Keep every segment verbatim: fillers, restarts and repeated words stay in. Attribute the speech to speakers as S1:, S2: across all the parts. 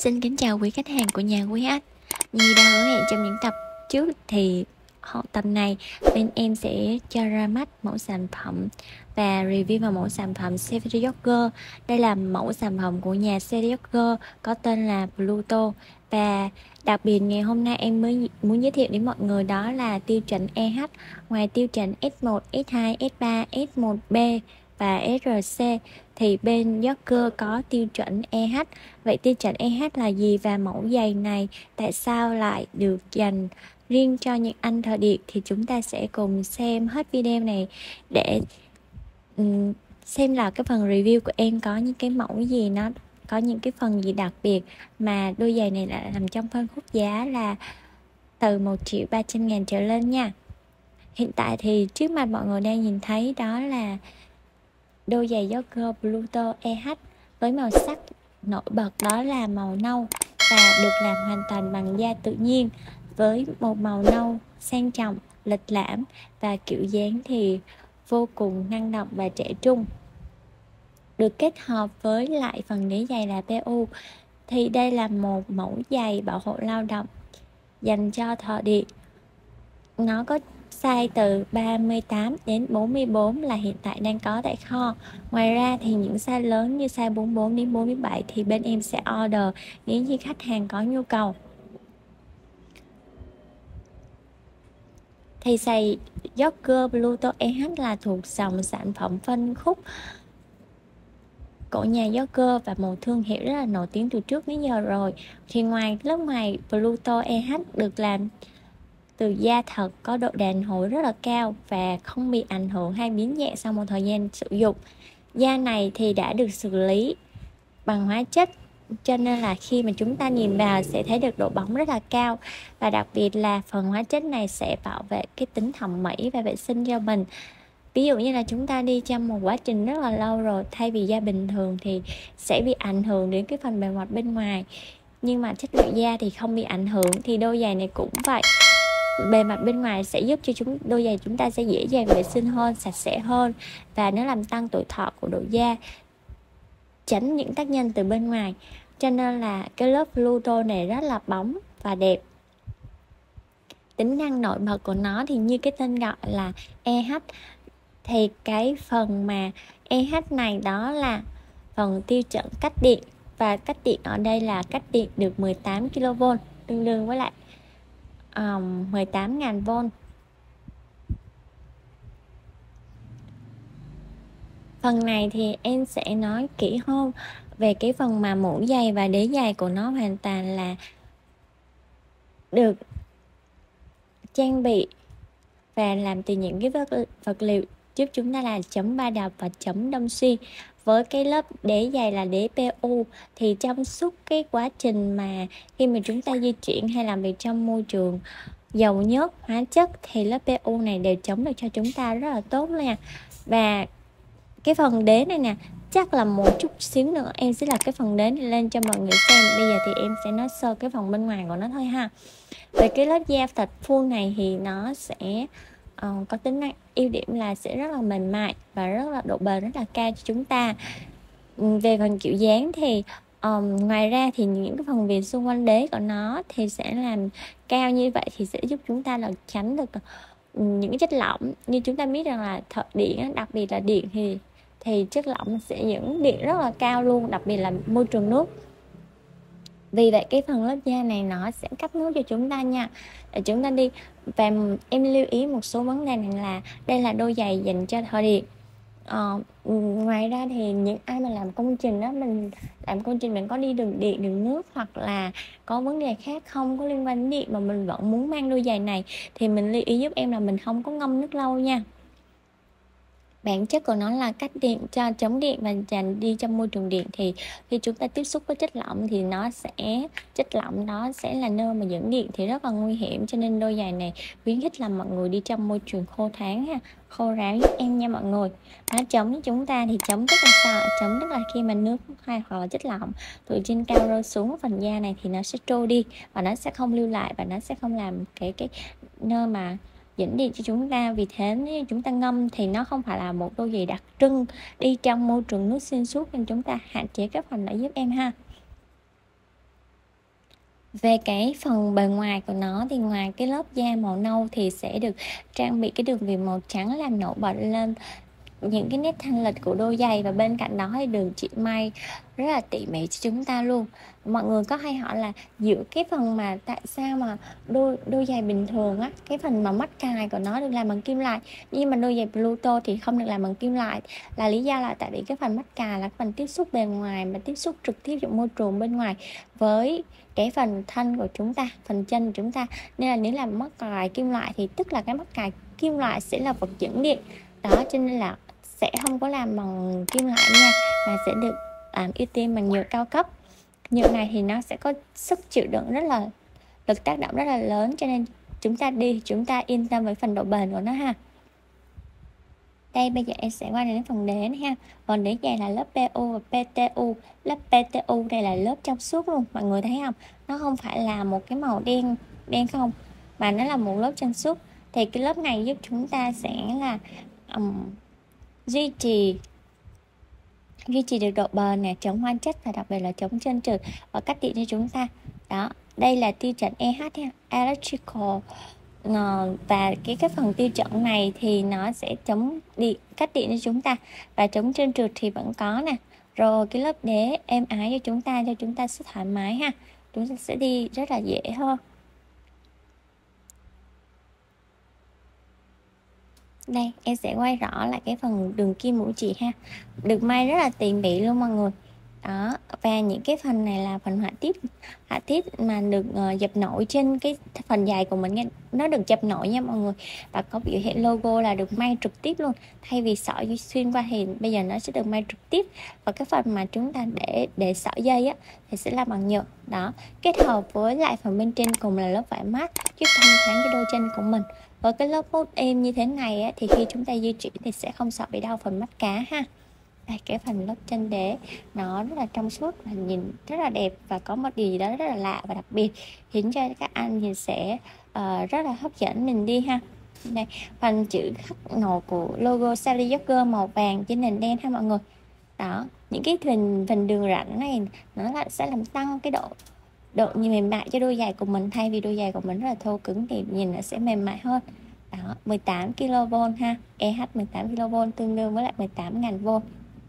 S1: Xin kính chào quý khách hàng của nhà Quý Ách. Như đã hứa hẹn trong những tập trước thì họ tập này bên em sẽ cho ra mắt mẫu sản phẩm và review vào mẫu sản phẩm Series Jogger. Đây là mẫu sản phẩm của nhà Series Jogger có tên là Bluetooth. Và đặc biệt ngày hôm nay em mới muốn giới thiệu đến mọi người đó là tiêu chuẩn e hát. Ngoài tiêu chuẩn S một, S hai, S ba, S một B và ét rờ xê thì bên Jogger có tiêu chuẩn e hát. Vậy tiêu chuẩn e hát là gì và mẫu giày này tại sao lại được dành riêng cho những anh thợ điện, thì chúng ta sẽ cùng xem hết video này để um, xem là cái phần review của em có những cái mẫu gì, nó có những cái phần gì đặc biệt mà đôi giày này lại nằm trong phân khúc giá là từ một triệu ba trăm ngàn trở lên nha. Hiện tại thì trước mặt mọi người đang nhìn thấy đó là đôi giày Jogger Bluetooth e hát với màu sắc nổi bật đó là màu nâu và được làm hoàn toàn bằng da tự nhiên với một màu nâu sang trọng, lịch lãm và kiểu dáng thì vô cùng năng động và trẻ trung. Được kết hợp với lại phần đế giày là pê u thì đây là một mẫu giày bảo hộ lao động dành cho thợ điện. Nó có size từ ba mươi tám đến bốn mươi bốn là hiện tại đang có tại kho. Ngoài ra thì những size lớn như size bốn mươi bốn đến bốn mươi bảy thì bên em sẽ order nếu như khách hàng có nhu cầu. Thì giày Jogger Bluetooth e hát là thuộc dòng sản phẩm phân khúc của nhà Jogger và một thương hiệu rất là nổi tiếng từ trước đến giờ rồi. Thì ngoài lớp ngoài Bluetooth e hát được làm từ da thật, có độ đàn hồi rất là cao và không bị ảnh hưởng hay biến dạng sau một thời gian sử dụng. Da này thì đã được xử lý bằng hóa chất, cho nên là khi mà chúng ta nhìn vào sẽ thấy được độ bóng rất là cao. Và đặc biệt là phần hóa chất này sẽ bảo vệ cái tính thẩm mỹ và vệ sinh cho mình. Ví dụ như là chúng ta đi trong một quá trình rất là lâu rồi, thay vì da bình thường thì sẽ bị ảnh hưởng đến cái phần bề mặt bên ngoài, nhưng mà chất lượng da thì không bị ảnh hưởng. Thì đôi giày này cũng vậy, bề mặt bên ngoài sẽ giúp cho chúng đôi giày chúng ta sẽ dễ dàng vệ sinh hơn, sạch sẽ hơn và nó làm tăng tuổi thọ của độ da, tránh những tác nhân từ bên ngoài. Cho nên là cái lớp Bluetooth này rất là bóng và đẹp. Tính năng nổi bật của nó thì như cái tên gọi là e hát, thì cái phần mà e hát này đó là phần tiêu chuẩn cách điện, và cách điện ở đây là cách điện được mười tám ki lô vôn, tương đương với lại um, mười tám nghìn vôn. Phần này thì em sẽ nói kỹ hơn về cái phần mà mũ giày và đế giày của nó hoàn toàn là được trang bị và làm từ những cái vật, vật liệu giúp chúng ta là chấm ba đập và chấm đâm xuyên. Với cái lớp đế giày là đế pê u thì trong suốt cái quá trình mà khi mà chúng ta di chuyển hay làm việc trong môi trường dầu nhớt, hóa chất thì lớp pê u này đều chống được cho chúng ta rất là tốt nha. Và cái phần đế này nè, chắc là một chút xíu nữa em sẽ là cái phần đế này lên cho mọi người xem. Bây giờ thì em sẽ nói sơ cái phần bên ngoài của nó thôi ha. Về cái lớp da thịt full này thì nó sẽ uh, có tính năng ưu điểm là sẽ rất là mềm mại và rất là độ bền rất là cao cho chúng ta. Về phần kiểu dáng thì um, ngoài ra thì những cái phần viền xung quanh đế của nó thì sẽ làm cao như vậy thì sẽ giúp chúng ta là tránh được những cái chất lỏng. Như chúng ta biết rằng là thợ điện, đặc biệt là điện thì thì chất lỏng sẽ dẫn điện rất là cao luôn, đặc biệt là môi trường nước. Vì vậy cái phần lớp da này nó sẽ cấp nước cho chúng ta nha, để chúng ta đi. Và em lưu ý một số vấn đề này là đây là đôi giày dành cho thợ điện. Ờ, ngoài ra thì những ai mà làm công trình đó, mình làm công trình mình có đi đường điện, đường nước hoặc là có vấn đề khác không có liên quan đến điện mà mình vẫn muốn mang đôi giày này thì mình lưu ý giúp em là mình không có ngâm nước lâu nha. Bản chất của nó là cách điện cho chống điện và dành đi trong môi trường điện, thì khi chúng ta tiếp xúc với chất lỏng thì nó sẽ chất lỏng đó sẽ là nơi mà dẫn điện thì rất là nguy hiểm. Cho nên đôi giày này khuyến khích là mọi người đi trong môi trường khô thoáng ha, khô ráo giúp em nha mọi người. Nó chống với chúng ta thì chống tức là sao? Chống tức là khi mà nước hay hoặc là chất lỏng từ trên cao rơi xuống phần da này thì nó sẽ trôi đi và nó sẽ không lưu lại và nó sẽ không làm cái cái nơi mà dẫn điện cho chúng ta. Vì thế nếu chúng ta ngâm thì nó không phải là một đôi giày đặc trưng đi trong môi trường nước xuyên suốt, nên chúng ta hạn chế các phần đã giúp em ha. Về cái phần bề ngoài của nó thì ngoài cái lớp da màu nâu thì sẽ được trang bị cái đường viền màu trắng làm nổi bật lên những cái nét thanh lịch của đôi giày, và bên cạnh đó thì đường chỉ may rất là tỉ mỉ cho chúng ta luôn. Mọi người có hay hỏi là giữa cái phần mà tại sao mà đôi đôi giày bình thường á, cái phần mà mắt cài của nó được làm bằng kim loại, nhưng mà đôi giày Bluetooth thì không được làm bằng kim loại, là lý do là tại vì cái phần mắt cài là phần tiếp xúc bề ngoài mà tiếp xúc trực tiếp trong môi trường bên ngoài với cái phần thân của chúng ta, phần chân của chúng ta, nên là nếu làm mắt cài kim loại thì tức là cái mắt cài kim loại sẽ là vật dẫn điện đó, cho nên là sẽ không có làm bằng kim loại nha, mà sẽ được làm ưu tiên bằng nhựa cao cấp. Nhựa này thì nó sẽ có sức chịu đựng rất là, lực tác động rất là lớn, cho nên chúng ta đi chúng ta yên tâm với phần độ bền của nó ha. Đây bây giờ em sẽ qua đến phần đế này ha. Phần đế dày là lớp pê u và pê tê u. Lớp pê tê u đây là lớp trong suốt luôn, mọi người thấy không? Nó không phải là một cái màu đen đen không, mà nó là một lớp trong suốt. Thì cái lớp này giúp chúng ta sẽ là um, duy trì duy trì được độ bền nè, chống hóa chất và đặc biệt là chống trơn trượt và cắt điện cho chúng ta. Đó, đây là tiêu chuẩn e hát ha, electrical. Ờ, và cái cái phần tiêu chuẩn này thì nó sẽ chống điện, cắt điện cho chúng ta, và chống trơn trượt thì vẫn có nè. Rồi cái lớp đế êm ái cho chúng ta, cho chúng ta sẽ thoải mái ha, chúng ta sẽ đi rất là dễ hơn. Đây em sẽ quay rõ lại cái phần đường kim mũi chỉ ha, được may rất là tỉ mỉ luôn mọi người. Đó, và những cái phần này là phần họa tiết họa tiết mà được uh, dập nổi trên cái phần giày của mình nha, nó được dập nổi nha mọi người, và có biểu hiện logo là được may trực tiếp luôn, thay vì sợi xuyên qua thì bây giờ nó sẽ được may trực tiếp. Và cái phần mà chúng ta để để sợi dây á thì sẽ là bằng nhựa đó, kết hợp với lại phần bên trên cùng là lớp vải mát giúp thông thoáng cho đôi chân của mình. Với cái lớp mốt êm như thế này á, thì khi chúng ta di chuyển thì sẽ không sợ bị đau phần mắt cá ha. Đây, cái phần lớp chân đế nó rất là trong suốt và nhìn rất là đẹp, và có một điều gì đó rất là lạ và đặc biệt khiến cho các anh nhìn sẽ uh, rất là hấp dẫn mình đi ha. Đây, phần chữ khắc nổ của logo Sally Jogger màu vàng trên nền đen ha mọi người. Đó, những cái phần phần đường rãnh này nó là sẽ làm tăng cái độ độ mềm mại cho đôi giày của mình, thay vì đôi giày của mình rất là thô cứng thì nhìn nó sẽ mềm mại hơn. Đó, mười tám ki lô vôn ha, e hát mười tám ki lô vôn tương đương với lại mười tám nghìn vôn.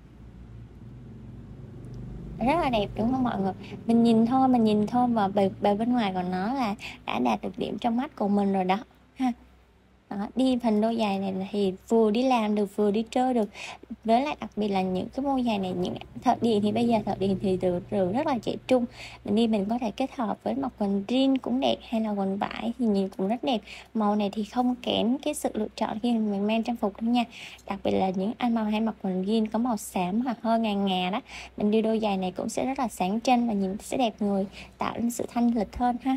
S1: Rất là đẹp đúng không mọi người? Mình nhìn thôi, mình nhìn thôi và bề, bề bên ngoài của nó là đã đạt được điểm trong mắt của mình rồi đó ha. Đó, đi phần đôi giày này thì vừa đi làm được vừa đi chơi được, với lại đặc biệt là những cái đôi giày này, những thợ điện thì bây giờ thợ điện thì từ từ rất là trẻ trung, mình đi mình có thể kết hợp với mặc quần jean cũng đẹp, hay là quần vải thì nhìn cũng rất đẹp. Màu này thì không kém cái sự lựa chọn khi mình mang trang phục đâu nha, đặc biệt là những anh mà hay mặc quần jean có màu xám hoặc hơi ngà ngà đó, mình đi đôi giày này cũng sẽ rất là sáng chân và nhìn sẽ đẹp người, tạo nên sự thanh lịch hơn ha.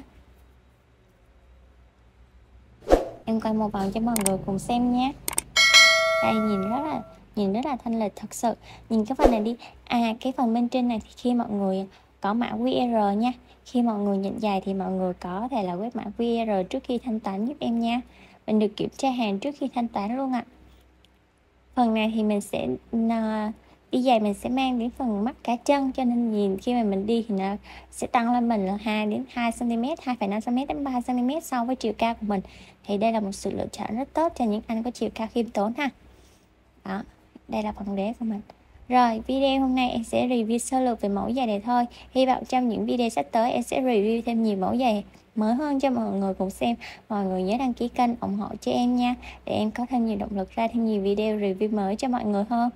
S1: Em quay một vòng cho mọi người cùng xem nhé. Đây nhìn rất là nhìn rất là thanh lịch thật sự. Nhìn cái phần này đi. À, cái phần bên trên này thì khi mọi người có mã quy rờ nha, khi mọi người nhận giày thì mọi người có thể là quét mã quy rờ trước khi thanh toán giúp em nha. Mình được kiểm tra hàng trước khi thanh toán luôn ạ. À. Phần này thì mình sẽ uh, đi giày mình sẽ mang đến phần mắt cá chân, cho nên nhìn khi mà mình đi thì nó sẽ tăng lên mình là hai đến hai xăng ti mét, hai phẩy năm xăng ti mét đến ba xăng ti mét so với chiều cao của mình. Thì đây là một sự lựa chọn rất tốt cho những anh có chiều cao khiêm tốn ha. Đó, đây là phần đế của mình. Rồi, video hôm nay em sẽ review sơ lược về mẫu giày này thôi. Hy vọng trong những video sắp tới em sẽ review thêm nhiều mẫu giày mới hơn cho mọi người cùng xem. Mọi người nhớ đăng ký kênh ủng hộ cho em nha, để em có thêm nhiều động lực ra thêm nhiều video review mới cho mọi người hơn.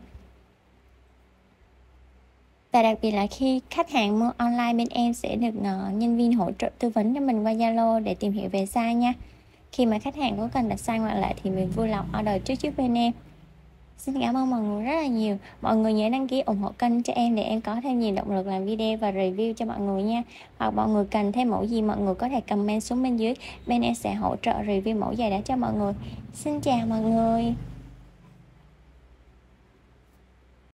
S1: Và đặc biệt là khi khách hàng mua online bên em sẽ được uh, nhân viên hỗ trợ tư vấn cho mình qua Zalo để tìm hiểu về size nha. Khi mà khách hàng có cần đặt size ngoại lệ thì mình vui lòng order trước trước bên em. Xin cảm ơn mọi người rất là nhiều. Mọi người nhớ đăng ký ủng hộ kênh cho em để em có thêm nhiều động lực làm video và review cho mọi người nha. Hoặc mọi người cần thêm mẫu gì mọi người có thể comment xuống bên dưới, bên em sẽ hỗ trợ review mẫu giày đó cho mọi người. Xin chào mọi người.